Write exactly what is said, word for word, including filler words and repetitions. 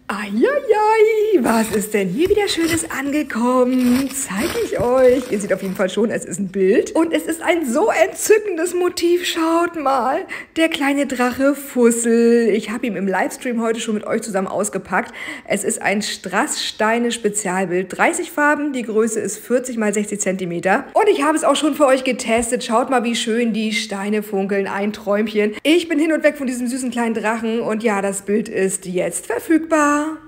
Eieiei, was ist denn hier wieder Schönes angekommen? Zeige ich euch. Ihr seht auf jeden Fall schon, es ist ein Bild. Und es ist ein so entzückendes Motiv. Schaut mal, der kleine Drache Fussel. Ich habe ihn im Livestream heute schon mit euch zusammen ausgepackt. Es ist ein Strasssteine-Spezialbild. dreißig Farben, die Größe ist vierzig mal sechzig Zentimeter. Und ich habe es auch schon für euch getestet. Schaut mal, wie schön die Steine funkeln. Ein Träumchen. Ich bin hin und weg von diesem süßen kleinen Drachen. Und ja, das Bild ist jetzt verfügbar.